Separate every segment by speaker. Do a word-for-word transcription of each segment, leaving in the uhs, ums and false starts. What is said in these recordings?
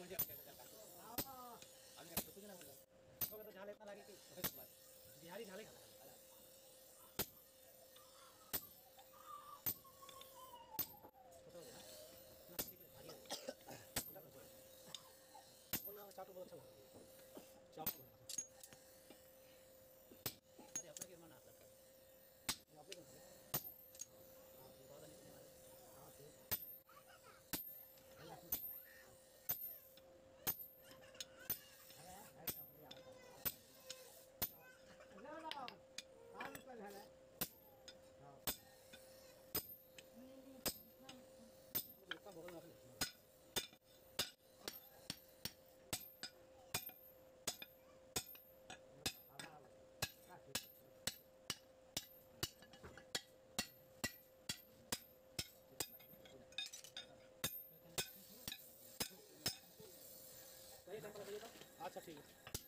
Speaker 1: म्हणजे आम्ही काय तुझे ना बोललो तो तो झाले इतना लगे कि बिहारी झाले खाला तो ना ना ठीक है भारी बोलना चाटू बहुत अच्छा लगा चाप अरे अपना के मन आता है ये अपने को हां बहुत नहीं सुने वाले हां ठीक ना ना हां निकल है हां इसका बोल ना अच्छा ठीक है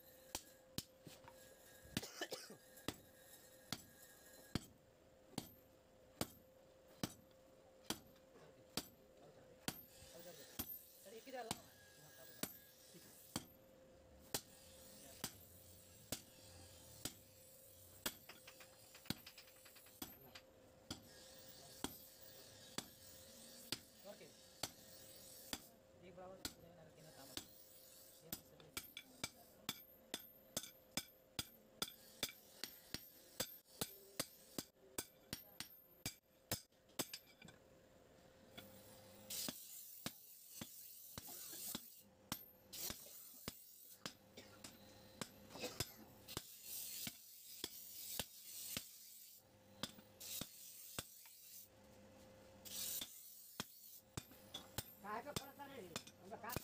Speaker 1: एक ही डाला ठीक है ओके एक बराबर देना कितना काम है ये सब काय का पडता रे उनका का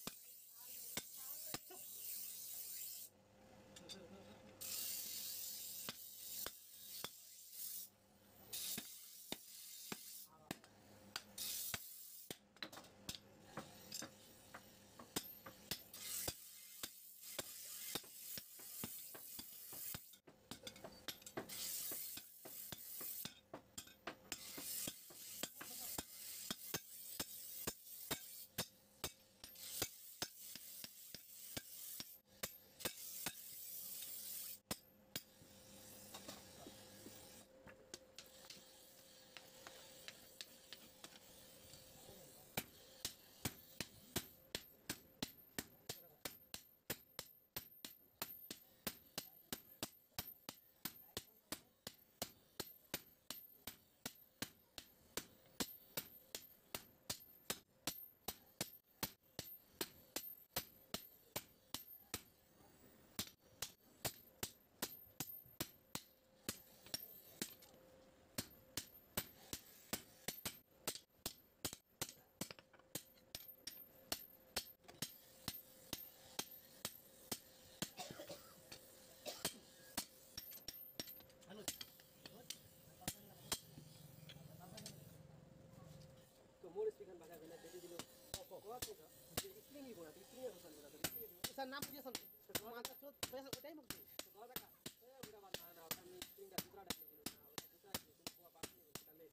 Speaker 1: तो मोर स्पीकर बाजा गला बेटी दिलो को को तो स्प्रिंग ही बोला स्प्रिंग है सन बोला सर नाम पूछिए सन तो माता चो पैसा उठाई मुक्ति तो कहा था ए बुरा बात ना ना अपना स्प्रिंग का दूसरा डालने के लिए ना दूसरा तुम को बात नहीं डाले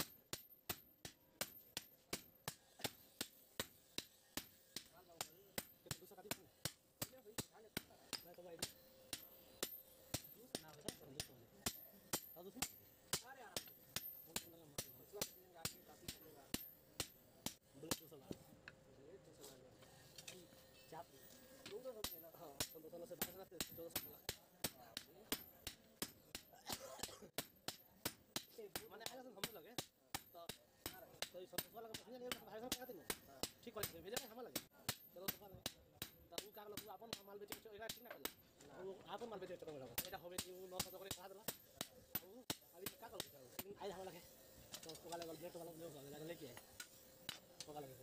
Speaker 1: हां लाओ तो दूसरा काटी सुन ये भाई खाने मैं तो भाई दूसरा ना होता है दूसरा और दूसरा अरे यार वो अंदर मार दूसरा स्प्रिंग आके काफी चलेगा ब्लड तो सला ब्लड तो सला चाप दो तो सब ना हां तो तो से भाषा से जो सब माने आया हम लगे तो तो सब वाला का नहीं भाषा का कहते ना ठीक है भेजे हम लगे चलो तो तो उ का तू अपन माल बेचे एका ठीक ना कला वो अपन माल बेचे तो एटा होबे कि नौ सौ करे कहा दला अभी का कर आई हम लगे तो को वाला ब्लड वाला जो लगा लेके आए पका लगे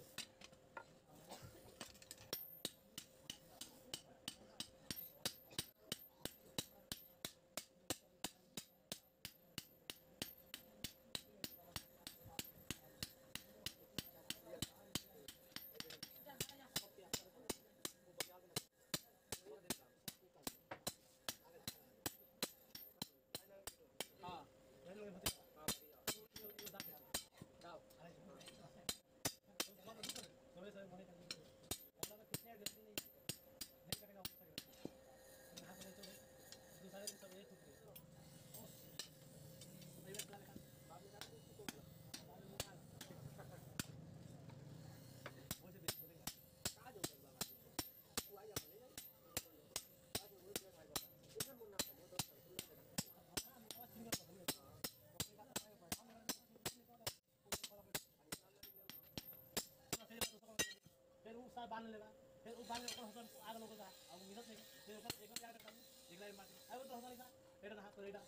Speaker 1: हाँ हां हां बार बांध लेगा फिर वो बांध के ऊपर हसन आग लगेगा अब मिनट नहीं फिर ऊपर एक और क्या करता एक लाइन मार आई वो तो हसन का एटा ना तो एटा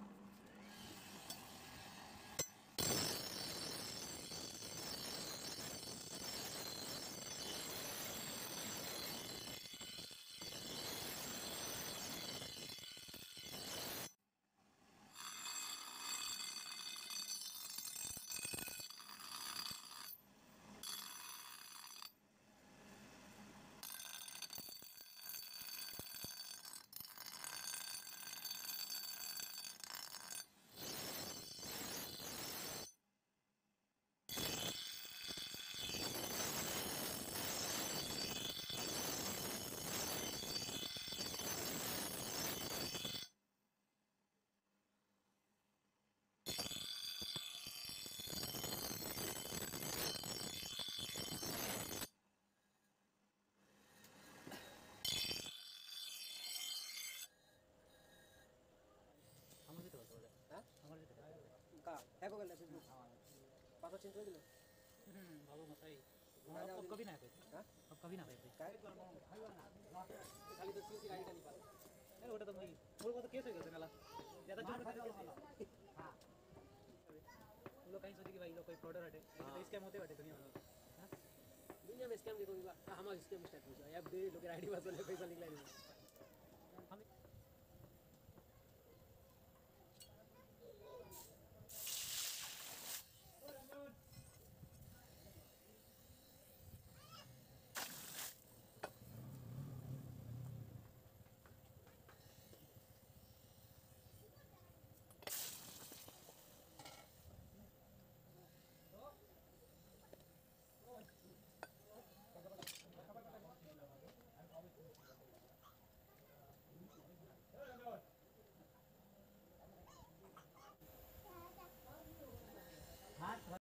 Speaker 1: हमर तो बोले हां हमर तो का है को गले हां पासो चिंता दिलो हम्म बाबू मताई अब कभी ना पे हां अब कभी ना पे काय खाली तो सीसी गाड़ी का निकाल अरे ओटा तो मैं थोड़ा बहुत केस हो गया नाला ज्यादा जोर से हां लोग कहीं सोचे कि भाई लोग कोई फ्रॉडर हटे तो स्कैम होते हटे दुनिया में हां दुनिया में स्कैम देखो हमारा स्कैम स्टार्ट हो जाए यार दे लोग आईडी पासवर्ड पैसा निकला नहीं